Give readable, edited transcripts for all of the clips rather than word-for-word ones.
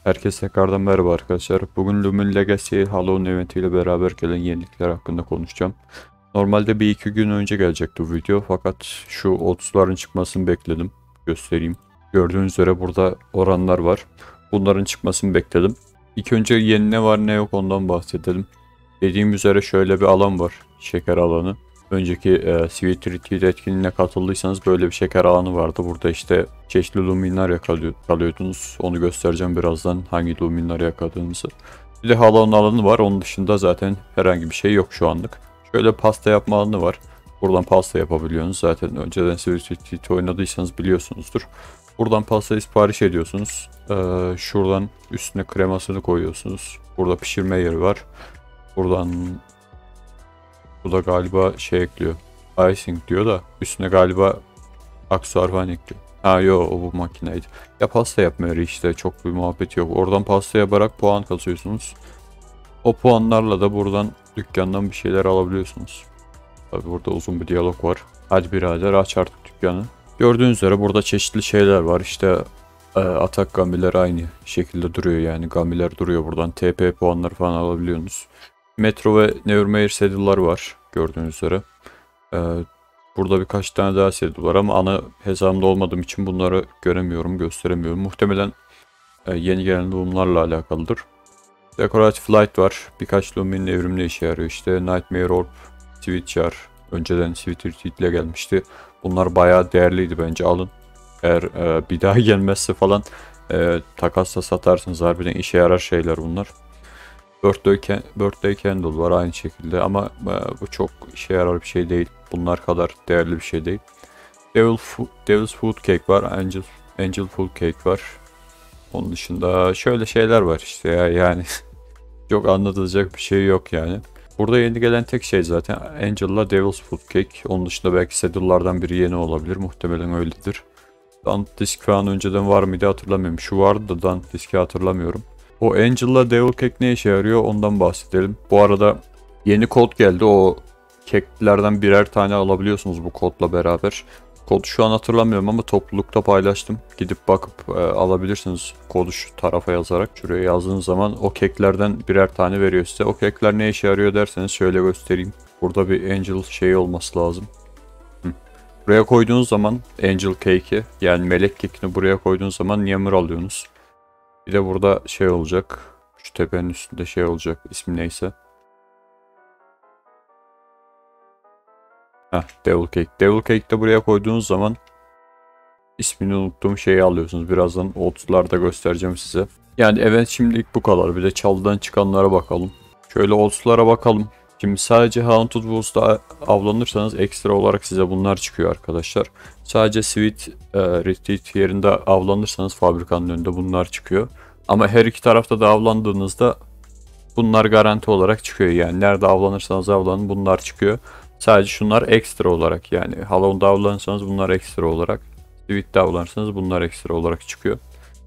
Herkese tekrardan merhaba arkadaşlar. Bugün Lumen Legacy Halloween eventi ile beraber gelen yenilikler hakkında konuşacağım. Normalde bir iki gün önce gelecekti bu video fakat şu 30'ların çıkmasını bekledim. Göstereyim. Gördüğünüz üzere burada oranlar var. Bunların çıkmasını bekledim. İlk önce yeni ne var ne yok ondan bahsedelim. Dediğim üzere şöyle bir alan var. Şeker alanı. Önceki Sweet Retreat etkinliğine katıldıysanız böyle bir şeker alanı vardı. Burada işte çeşitli luminler yakalıyordunuz. Onu göstereceğim birazdan hangi luminler yakaladığınızı. Bir de Halloween alanı var. Onun dışında zaten herhangi bir şey yok şu anlık. Şöyle pasta yapma alanı var. Buradan pasta yapabiliyorsunuz. Zaten önceden Sweet Retreat oynadıysanız biliyorsunuzdur. Buradan pastayı sipariş ediyorsunuz. Şuradan üstüne kremasını koyuyorsunuz. Burada pişirme yeri var. Buradan bu da galiba şey ekliyor. Icing diyor da üstüne galiba aksesuar falan ekliyor. Ha yo, o bu makineydi. Ya pasta yapmıyor işte, çok bir muhabbet yok. Oradan pasta yaparak puan kasıyorsunuz. O puanlarla da buradan dükkandan bir şeyler alabiliyorsunuz. Tabi burada uzun bir diyalog var. Hadi birader aç artık dükkanı. Gördüğünüz üzere burada çeşitli şeyler var. İşte atak gamiler aynı şekilde duruyor, yani gamiler duruyor, buradan TP puanları falan alabiliyorsunuz. Metro ve Nevermeyer saddle'lar var gördüğünüz üzere. Ee, Burada birkaç tane daha saddle var ama ana hesabımda olmadığım için bunları göremiyorum, gösteremiyorum. Muhtemelen yeni gelen loom'larla alakalıdır. Decorative Light var. Birkaç loom'un evrimli işe yarıyor. İşte Nightmare Orb, Switcher. Önceden Sweet Retreat ile gelmişti. Bunlar bayağı değerliydi, bence alın. Eğer bir daha gelmezse falan takasla satarsınız. Harbiden işe yarar şeyler bunlar. Birthday Candle var aynı şekilde ama bu çok işe yarar bir şey değil. Bunlar kadar değerli bir şey değil. Devil's Food Cake var. Angel Food Cake var. Onun dışında şöyle şeyler var işte ya, yani çok anlatılacak bir şey yok yani. Burada yeni gelen tek şey zaten Angel'la Devil's Food Cake. Onun dışında belki saddle'lardan biri yeni olabilir. Muhtemelen öyledir. Dant Disk falan önceden var mıydı hatırlamıyorum. Şu vardı da Dant Disk'i hatırlamıyorum. O Angel'la Devil Cake ne işe yarıyor ondan bahsedelim. Bu arada yeni kod geldi. O keklerden birer tane alabiliyorsunuz bu kodla beraber. Kodu şu an hatırlamıyorum ama toplulukta paylaştım. Gidip bakıp alabilirsiniz kodu şu tarafa yazarak. Şuraya yazdığınız zaman o keklerden birer tane veriyor size. O kekler ne işe yarıyor derseniz şöyle göstereyim. Burada bir Angel şeyi olması lazım. Buraya koyduğunuz zaman Angel Cake'i, yani melek kekini buraya koyduğunuz zaman Yammer alıyorsunuz. Bir de burada şey olacak. Şu tepenin üstünde şey olacak. İsmi neyse. Heh, Devil Cake. Devil Cake'de buraya koyduğunuz zaman ismini unuttuğum şeyi alıyorsunuz. Birazdan 30'larda göstereceğim size. Yani evet, şimdilik bu kadar. Bir de çalıdan çıkanlara bakalım. Şöyle 30'lara bakalım. Şimdi sadece Haunted Woods'da avlanırsanız ekstra olarak size bunlar çıkıyor arkadaşlar. Sadece Sweet Retreat yerinde avlanırsanız fabrikanın önünde bunlar çıkıyor. Ama her iki tarafta da avlandığınızda bunlar garanti olarak çıkıyor. Yani nerede avlanırsanız avlanın bunlar çıkıyor. Sadece şunlar ekstra olarak, yani Halloween'da avlanırsanız bunlar ekstra olarak. Sweet'te avlanırsanız bunlar ekstra olarak çıkıyor.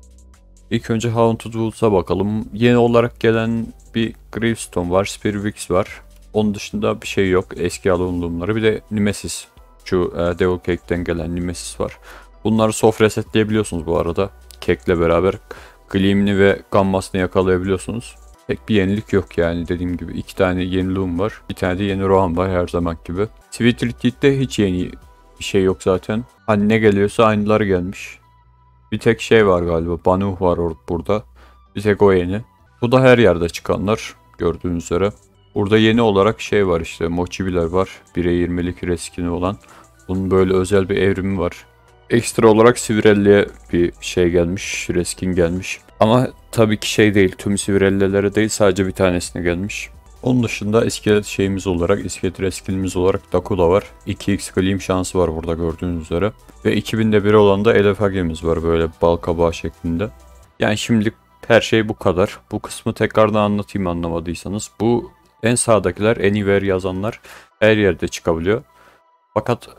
İlk önce Haunted Woods'a bakalım. Yeni olarak gelen bir Gravestone var, Spearwix var. Onun dışında bir şey yok. Eski alımları. Bir de Nemesis. Şu Devil Cake'den gelen Nemesis var. Bunları soft resetleyebiliyorsunuz bu arada. Cake'le beraber Gleam'ini ve Gammas'ını yakalayabiliyorsunuz. Pek bir yenilik yok yani, dediğim gibi. İki tane yeni Loom var. Bir tane de yeni Rohan var her zaman gibi. Sweet Retreat'te hiç yeni bir şey yok zaten. Hani ne geliyorsa aynıları gelmiş. Bir tek şey var galiba. Banu var burada. Bir tek o yeni. Bu da her yerde çıkanlar gördüğünüz üzere. Burada yeni olarak şey var işte. Mochibiler var. 1'e 20'lik reskini olan. Bunun böyle özel bir evrimi var. Ekstra olarak Sivirelli'ye bir şey gelmiş. Reskin gelmiş. Ama tabii ki şey değil. Tüm Sivirelli'lere değil, sadece bir tanesine gelmiş. Onun dışında iskelet şeyimiz olarak, iskelet reskinimiz olarak Dakula var. 2x Gleam şansı var burada gördüğünüz üzere. Ve 2000'de biri olan da Elefagemiz var böyle bal kabağı şeklinde. Yani şimdilik her şey bu kadar. Bu kısmı tekrardan anlatayım anlamadıysanız. Bu en sağdakiler, Anywhere yazanlar her yerde çıkabiliyor. Fakat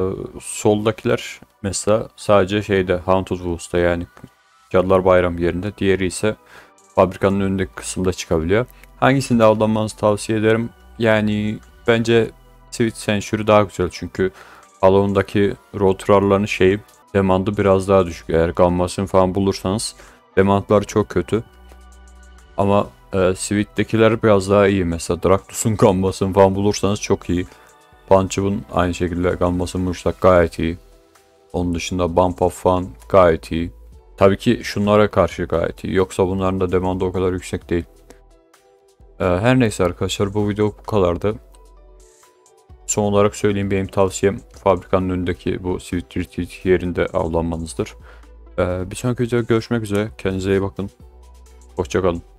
soldakiler mesela sadece şeyde Haunted Woods'ta, yani Cadılar Bayramı yerinde. Diğeri ise fabrikanın önündeki kısımda çıkabiliyor. Hangisinde avlanmanızı tavsiye ederim? Yani bence Sweet Century daha güzel, çünkü Halloween'daki Road Runner'ların şeyi demandı biraz daha düşük. Eğer Gammas'ını falan bulursanız Demantlar çok kötü. Ama Sweet'tekiler biraz daha iyi. Mesela Draktus'un gambasını falan bulursanız çok iyi. Punch'ın aynı şekilde gambası Muştak gayet iyi. Onun dışında Bump Up falan gayet iyi. Tabii ki şunlara karşı gayet iyi. Yoksa bunların da demandı o kadar yüksek değil. Her neyse arkadaşlar, bu video bu kadardı. Son olarak söyleyeyim, benim tavsiyem fabrikanın önündeki bu Sweet Retreat yerinde avlanmanızdır. Bir sonraki videoda görüşmek üzere. Kendinize iyi bakın. Hoşça kalın.